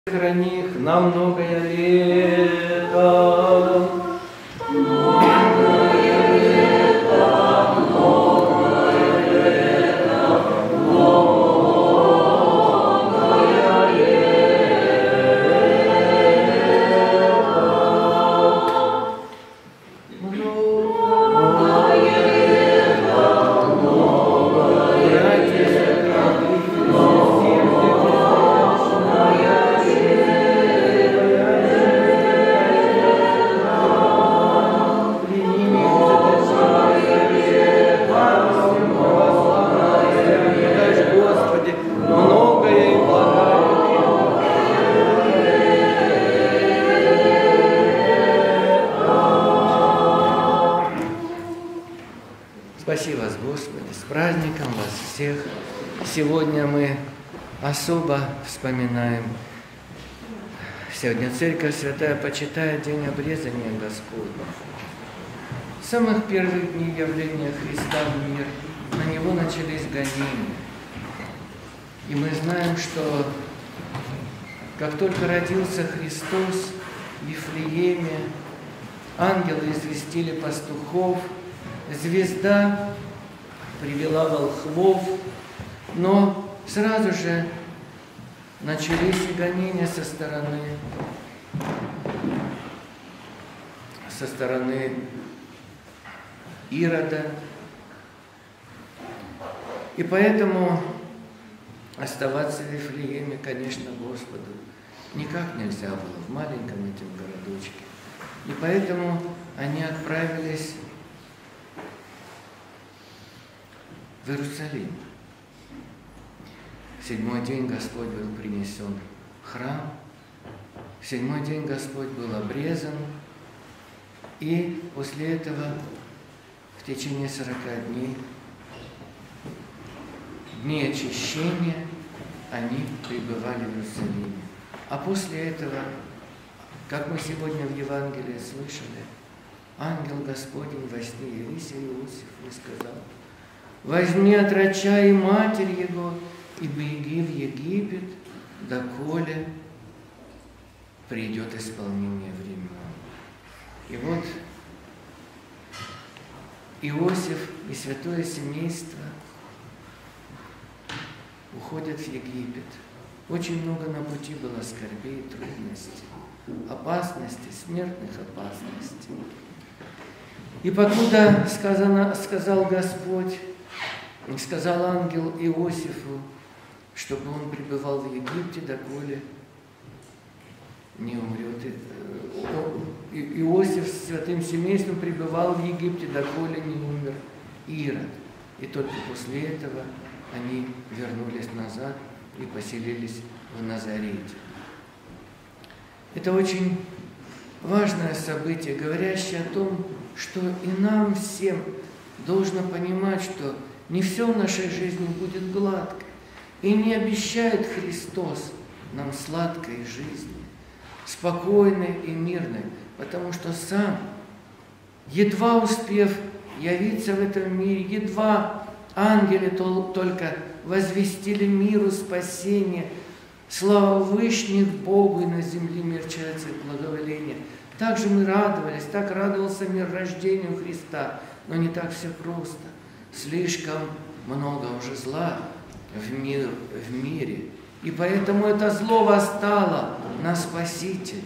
Храни их на многое лето. Спаси вас, Господи, с праздником вас всех. Сегодня мы особо вспоминаем. Сегодня Церковь Святая почитает день обрезания Господня. С самых первых дней явления Христа в мир на Него начались гонения. И мы знаем, что как только родился Христос в Вифлееме, ангелы известили пастухов, звезда привела волхвов, но сразу же начались и гонения со стороны Ирода. И поэтому оставаться в Вифлееме, конечно, Господу никак нельзя было в маленьком этом городочке. И поэтому они отправились в Иерусалим. В седьмой день Господь был принесен в храм, в седьмой день Господь был обрезан, и после этого в течение 40 дней очищения, они пребывали в Иерусалиме. А после этого, как мы сегодня в Евангелии слышали, ангел Господень во сне явился Иосифу и сказал: «Возьми отроча и матерь его, и беги в Египет, доколе придет исполнение времен». И вот Иосиф и святое семейство уходят в Египет. Очень много на пути было скорбей, трудностей, опасностей, смертных опасностей. И покуда сказал Господь, сказал ангел Иосифу, чтобы он пребывал в Египте, доколе не умрет. Иосиф с святым семейством пребывал в Египте, доколе не умер Ирод. И только после этого они вернулись назад и поселились в Назарете. Это очень важное событие, говорящее о том, что и нам всем должно понимать, что не все в нашей жизни будет гладко. И не обещает Христос нам сладкой жизни, спокойной и мирной, потому что сам, едва успев явиться в этом мире, едва ангелы только возвестили миру спасение, слава Вышних Богу, и на земле мир человеческое благоволение. Так же мы радовались, так радовался мир рождению Христа, но не так все просто. Слишком много уже зла в мире, и поэтому это зло восстало на Спасителя.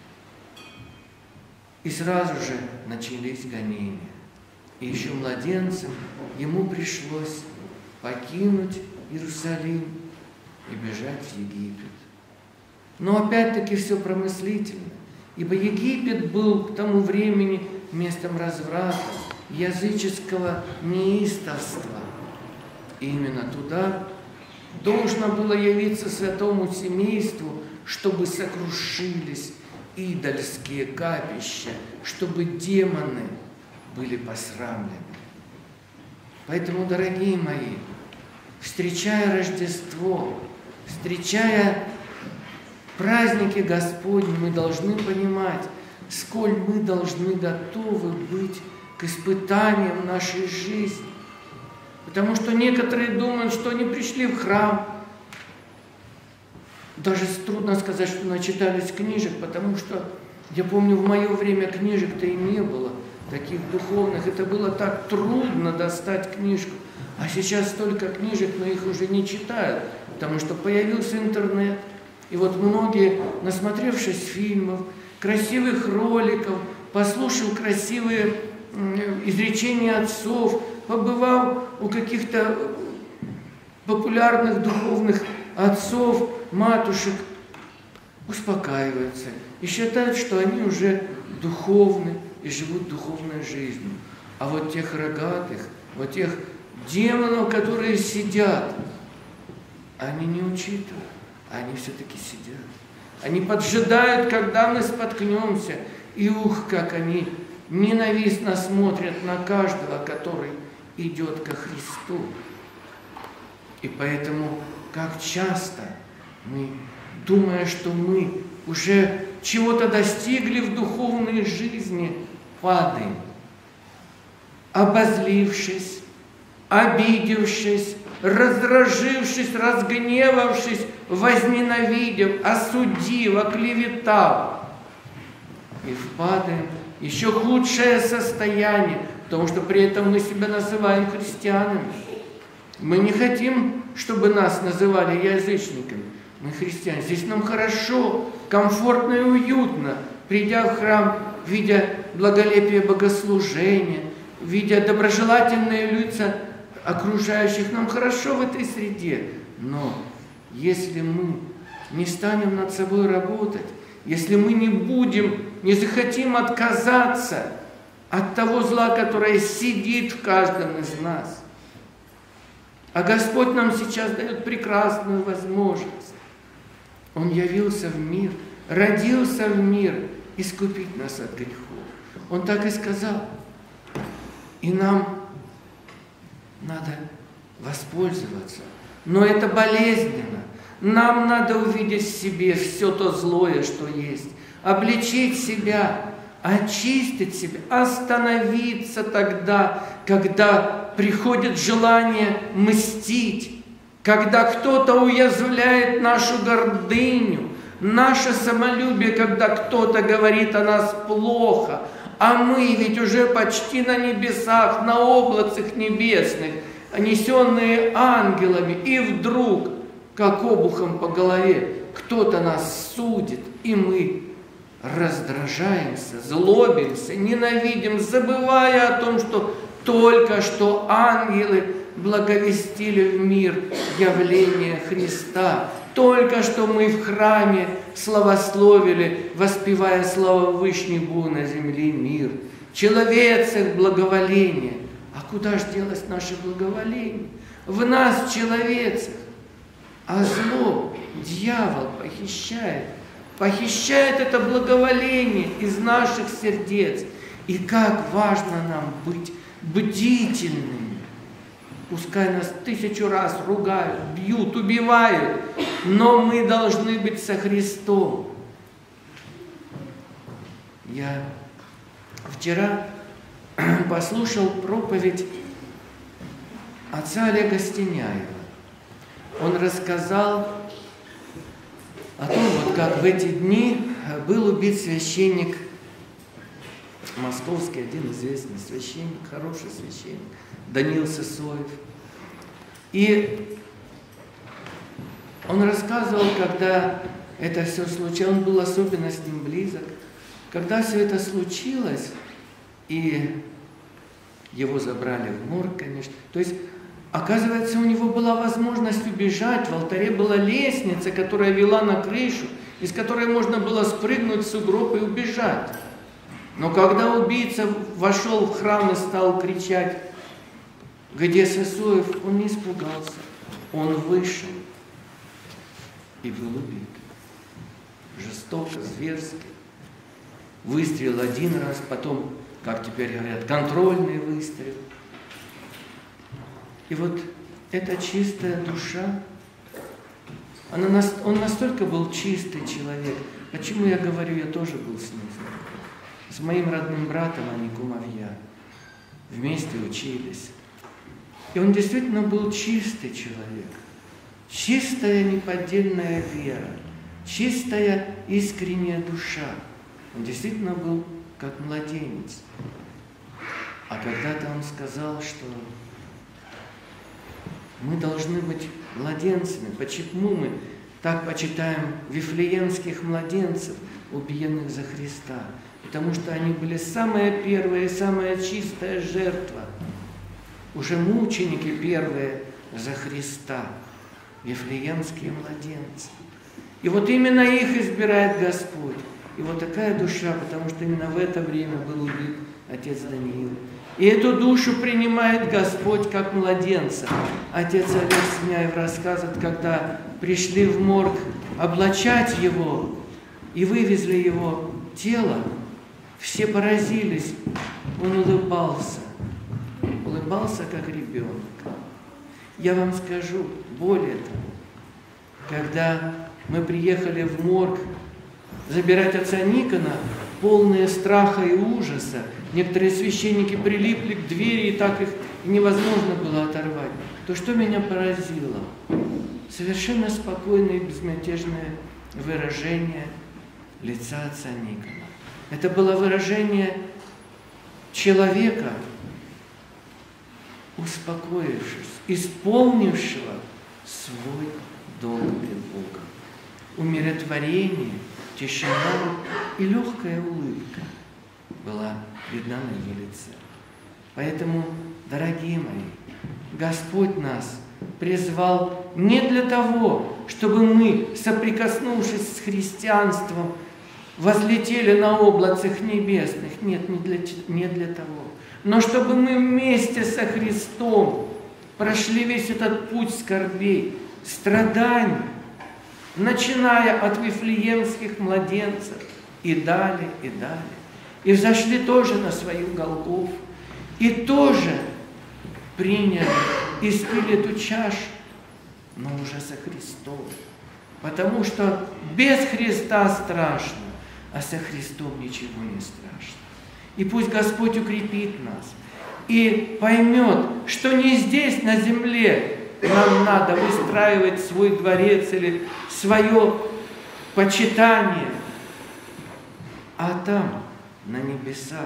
И сразу же начались гонения. И еще младенцем ему пришлось покинуть Иерусалим и бежать в Египет. Но опять-таки все промыслительно, ибо Египет был к тому времени местом разврата, языческого неистовства. И именно туда должно было явиться святому семейству, чтобы сокрушились идольские капища, чтобы демоны были посрамлены. Поэтому, дорогие мои, встречая Рождество, встречая праздники Господни, мы должны понимать, сколь мы должны готовы быть к испытаниям нашей жизни. Потому что некоторые думают, что они пришли в храм, даже трудно сказать, что начитались книжек, потому что я помню, в мое время книжек-то и не было, таких духовных. Это было так трудно достать книжку. А сейчас столько книжек, но их уже не читают, потому что появился интернет. И вот многие, насмотревшись фильмов, красивых роликов, послушав красивые изречения отцов, побывав у каких-то популярных духовных отцов, матушек, успокаиваются и считают, что они уже духовны и живут духовной жизнью. А вот тех рогатых, вот тех демонов, которые сидят, они не учитывают, они все-таки сидят. Они поджидают, когда мы споткнемся, и как они ненавистно смотрят на каждого, который идет ко Христу. И поэтому, как часто мы, думая, что мы уже чего-то достигли в духовной жизни, падаем, обозлившись, обидевшись, раздражившись, разгневавшись, возненавидев, осудив, оклеветав. И впадаем в еще худшее состояние, потому что при этом мы себя называем христианами. Мы не хотим, чтобы нас называли язычниками. Мы христиане. Здесь нам хорошо, комфортно и уютно, придя в храм, видя благолепие богослужения, видя доброжелательные лица окружающих. Нам хорошо в этой среде. Но если мы не станем над собой работать, если мы не захотим отказаться от того зла, которое сидит в каждом из нас, а Господь нам сейчас дает прекрасную возможность. Он явился в мир, родился в мир, искупить нас от грехов. Он так и сказал. И нам надо воспользоваться. Но это болезненно. Нам надо увидеть в себе все то злое, что есть. Обличить себя, очистить себя, остановиться тогда, когда приходит желание мстить, когда кто-то уязвляет нашу гордыню, наше самолюбие, когда кто-то говорит о нас плохо, а мы ведь уже почти на небесах, на облацах небесных, несенные ангелами, и вдруг, как обухом по голове, кто-то нас судит, и мы раздражаемся, злобимся, ненавидим, забывая о том, что только что ангелы благовестили в мир явление Христа. Только что мы в храме славословили, воспевая славу Вышнему на земле мир. Человецах благоволение. А куда ж делось наше благоволение? В нас, человецах. А зло, дьявол похищает это благоволение из наших сердец. И как важно нам быть бдительными. Пускай нас 1000 раз ругают, бьют, убивают, но мы должны быть со Христом. Я вчера послушал проповедь отца Олега Стеняева. Он рассказал о том, вот как в эти дни был убит священник московский, один известный священник, хороший священник, Даниил Сысоев. И он рассказывал, когда это все случилось, он был особенно с ним близок, когда все это случилось, и его забрали в морг, конечно. То есть, оказывается, у него была возможность убежать, в алтаре была лестница, которая вела на крышу, из которой можно было спрыгнуть в сугроб и убежать. Но когда убийца вошел в храм и стал кричать, где Сысоев, он не испугался. Он вышел и был убит. Жестоко, зверски. Выстрел один раз, потом, как теперь говорят, контрольный выстрел. И вот эта чистая душа, он настолько был чистый человек. Почему я говорю, я тоже был с ним знаком. С моим родным братом, они кумовья, вместе учились. И он действительно был чистый человек, чистая неподдельная вера. чистая, искренняя душа. Он действительно был как младенец. А когда-то он сказал, что мы должны быть младенцами. Почему мы так почитаем вифлеемских младенцев, убиенных за Христа? Потому что они были самая первая, самая чистая жертва. Уже мученики первые за Христа, вифлеемские младенцы. И вот именно их избирает Господь. И вот такая душа, потому что именно в это время был убит отец Даниил. И эту душу принимает Господь как младенца. Отец Олег Синяев рассказывает, когда пришли в морг облачать его и вывезли его тело, все поразились, он улыбался как ребенок. Я вам скажу, более того, когда мы приехали в морг забирать отца Никона, полные страха и ужаса, некоторые священники прилипли к двери, и так их невозможно было оторвать. То, что меня поразило, совершенно спокойное и безмятежное выражение лица отца Никона. Это было выражение человека, успокоившись, исполнившего свой долг перед Богом. Умиротворение, тишина и легкая улыбка была видна на ее лице. Поэтому, дорогие мои, Господь нас призвал не для того, чтобы мы, соприкоснувшись с христианством, возлетели на облацах небесных. Нет, не для того. Но чтобы мы вместе со Христом прошли весь этот путь скорбей, страданий, начиная от вифлеемских младенцев и далее, и далее. И взошли тоже на свою Голгофу, и тоже приняли, испили эту чашу, но уже со Христом. Потому что без Христа страшно, а со Христом ничего не страшно. И пусть Господь укрепит нас и поймет, что не здесь, на земле, нам надо выстраивать свой дворец или свое почитание, а там, на небесах,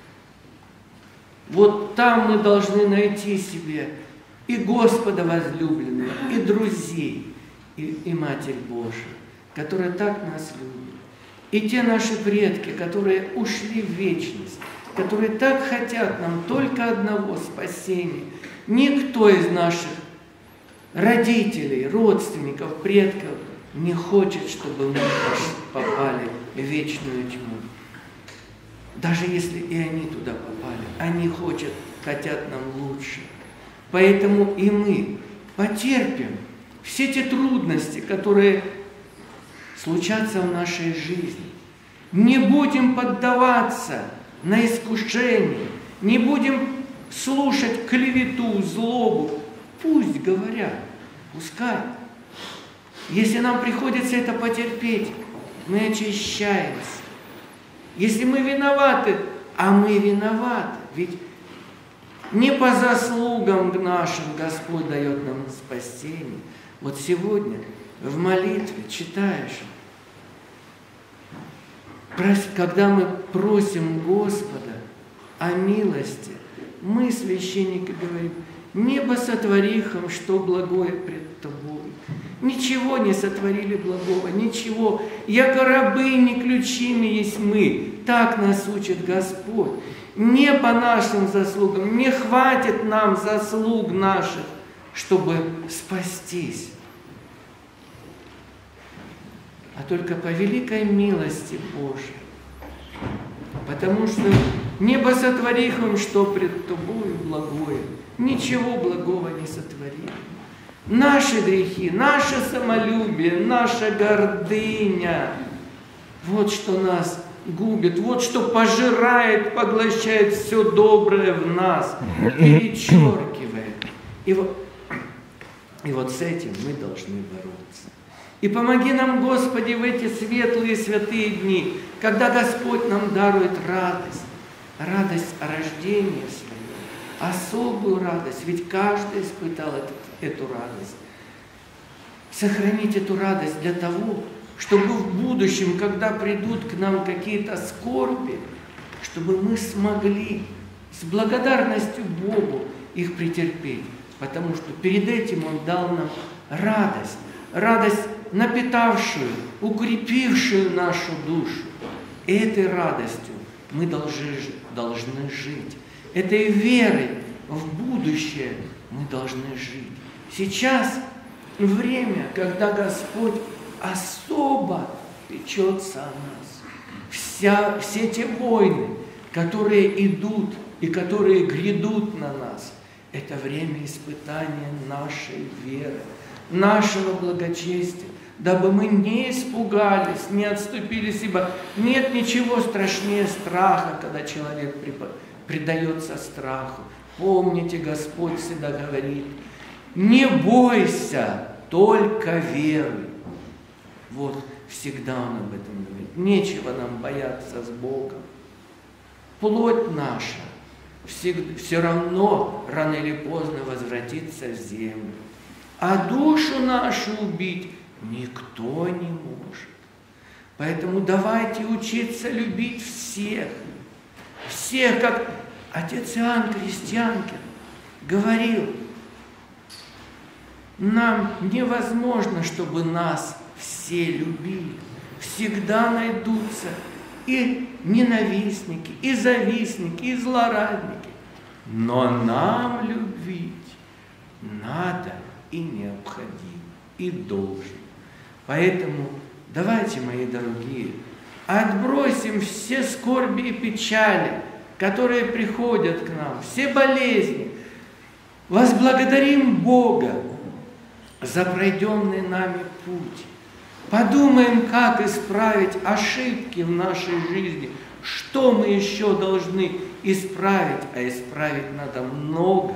вот там мы должны найти себе и Господа возлюбленного, и друзей, и Матерь Божию, которая так нас любит. И те наши предки, которые ушли в вечность, которые так хотят нам только одного спасения. Никто из наших родителей, родственников, предков не хочет, чтобы мы попали в вечную тьму. Даже если и они туда попали, они хотят нам лучше. Поэтому и мы потерпим все те трудности, которые случатся в нашей жизни. Не будем поддаваться на искушение, не будем слушать клевету, злобу. Пусть говорят, пускай. Если нам приходится это потерпеть, мы очищаемся. Если мы виноваты, а мы виноваты, ведь не по заслугам нашим Господь дает нам спасение. Вот сегодня в молитве читаешь, когда мы просим Господа о милости, мы, священники, говорим: небо сотворихом, что благое пред тобой. Ничего не сотворили благого, ничего. Яко рабы не ключими есть мы. Так нас учит Господь. Не по нашим заслугам, не хватит нам заслуг наших, чтобы спастись. А только по великой милости Божьей. Потому что небо сотворихом, что пред тобою благое. Ничего благого не сотворили. Наши грехи, наше самолюбие, наша гордыня, вот что нас губит, вот что пожирает, поглощает все доброе в нас, перечеркивает. И вот с этим мы должны бороться. И помоги нам, Господи, в эти светлые святые дни, когда Господь нам дарует радость, радость о рождении своем, особую радость, ведь каждый испытал эту радость. Сохранить эту радость для того, чтобы в будущем, когда придут к нам какие-то скорби, чтобы мы смогли с благодарностью Богу их претерпеть, потому что перед этим Он дал нам радость, радость, напитавшую, укрепившую нашу душу. И этой радостью мы должны жить. Этой верой в будущее мы должны жить. Сейчас время, когда Господь особо печется о нас. Все те войны, которые идут и которые грядут на нас, это время испытания нашей веры, нашего благочестия, дабы мы не испугались, не отступились, ибо нет ничего страшнее страха, когда человек предается страху. Помните, Господь всегда говорит: не бойся, только веруй. Вот всегда Он об этом говорит. Нечего нам бояться с Богом. Плоть наша все равно рано или поздно возвратится в землю. А душу нашу убить никто не может. Поэтому давайте учиться любить всех. Всех, как отец Иоанн Крестьянкин говорил, нам невозможно, чтобы нас все любили. Всегда найдутся и ненавистники, и завистники, и злорадники. Но нам любить надо и необходимо, и должно. Поэтому давайте, мои дорогие, отбросим все скорби и печали, которые приходят к нам, все болезни. Возблагодарим Бога за пройденный нами путь. Подумаем, как исправить ошибки в нашей жизни, что мы еще должны исправить, а исправить надо много.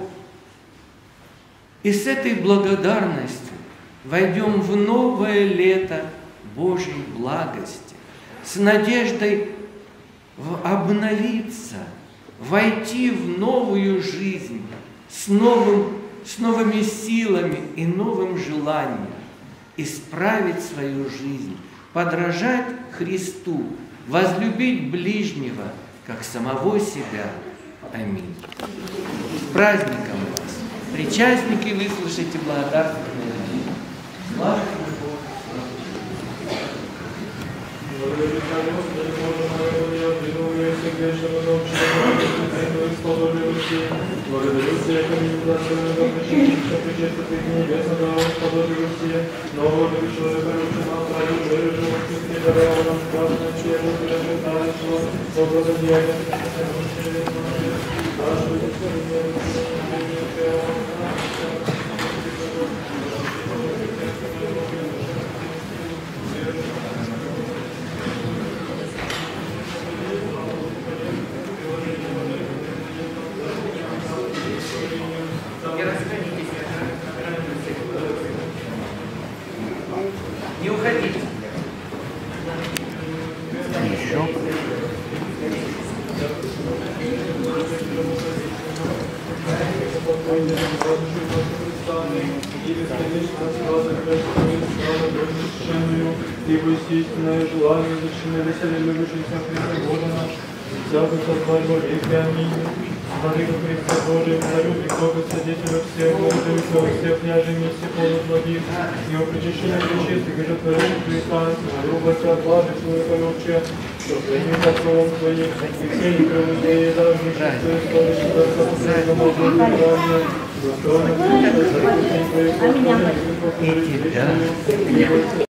И с этой благодарностью войдем в новое лето Божьей благости, с надеждой обновиться, войти в новую жизнь, с новыми силами и новым желанием, исправить свою жизнь, подражать Христу, возлюбить ближнего, как самого себя. Аминь. С праздником вас! Причастники, выслушайте благодарственные молитвы. Слава Богу! Благодарю Тебя, Камень, достойного причастия, что причастие Ты небесного, Господи Руси, нового человека, ручного, Твою, веру, животных, Ты даровал нам красное тело, Ты но благодеяние, Не уходите. Еще. Ибо естественное желание, зачем веселее любящийся Христа Бога наш, всякий созвание веки. Аминь. Смотри, как Христа Божия, царю и Бога, Содетелю всех, Бога, всех княжей, миссий, полных благих, и о причащении причистых и жертворенных Христа, грубости от блажи человека любче, что хранит Отцом Твоим, и все некровные, даже нечистые истории, сюда, как Твоего можно правильно, достойно Христа, Твоих, И тебя.